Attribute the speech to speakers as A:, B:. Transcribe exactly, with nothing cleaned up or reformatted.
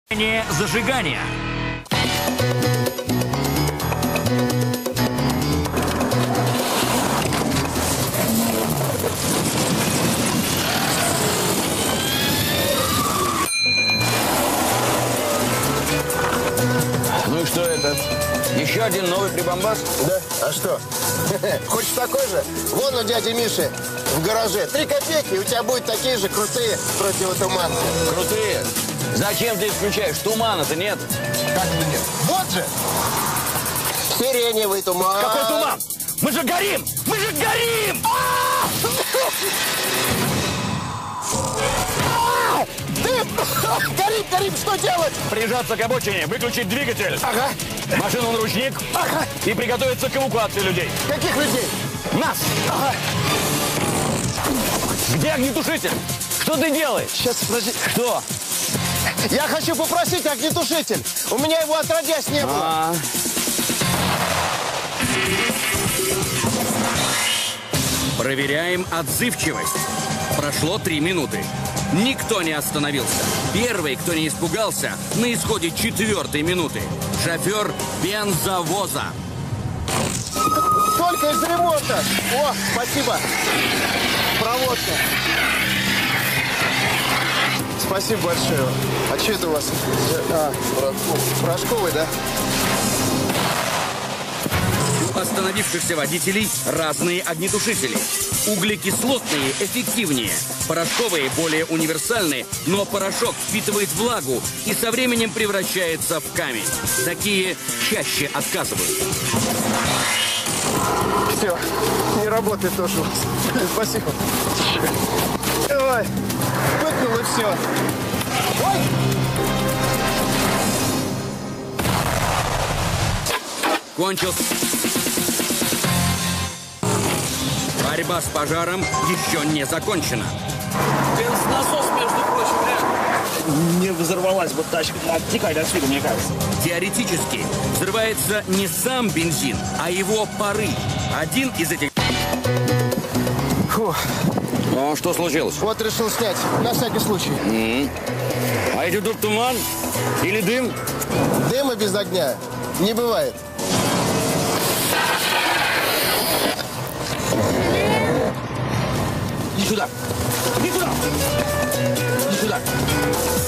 A: Зажигания.
B: Ну и что это? Еще один новый прибамбас?
C: Да? А что? Хочешь такой же? Вон у дяди Миши в гараже. Три копейки, и у тебя будут такие же крутые противотуманцы.
B: Крутые? Зачем ты исключаешь? Тумана-то нет.
C: Как нет? Вот же! Сиреневый туман.
A: Какой туман? Мы же горим! Мы же горим!
C: Дым! Горим, горим, что делать?
A: Прижаться к обочине, выключить двигатель.
C: Ага.
A: Машину на ручник.
C: Ага.
A: И приготовиться к эвакуации людей.
C: Каких людей?
A: Нас!
C: Ага.
A: Где огнетушитель? Что ты делаешь?
C: Сейчас, подожди.
A: Что?
C: Я хочу попросить огнетушитель. У меня его отродясь не было.
A: А -а -а. Проверяем отзывчивость. Прошло три минуты. Никто не остановился. Первый, кто не испугался, на исходе четвертой минуты. Шофер бензовоза.
C: Только из ремонта. О, спасибо. Проводка. Спасибо большое. А что это у вас? А, порошковый, да?
A: У остановившихся водителей разные огнетушители. Углекислотные эффективнее, порошковые более универсальны, но порошок впитывает влагу и со временем превращается в камень. Такие чаще отказывают.
C: Все, не работает тоже у вас. Спасибо. Давай, выкнул и все. Ой!
A: Кончился. Борьба с пожаром еще не закончена.
D: Бензонасос, между прочим, не взорвалась бы тачка. Оттекает отсюда, мне кажется.
A: Теоретически взрывается не сам бензин, а его пары. Один из этих...
C: Фу.
B: Ну, что случилось?
C: Вот решил снять, на всякий случай.
B: Mm-hmm. А это тут туман? Или дым?
C: Дыма без огня не бывает.
D: Иди сюда. Иди сюда. Иди сюда.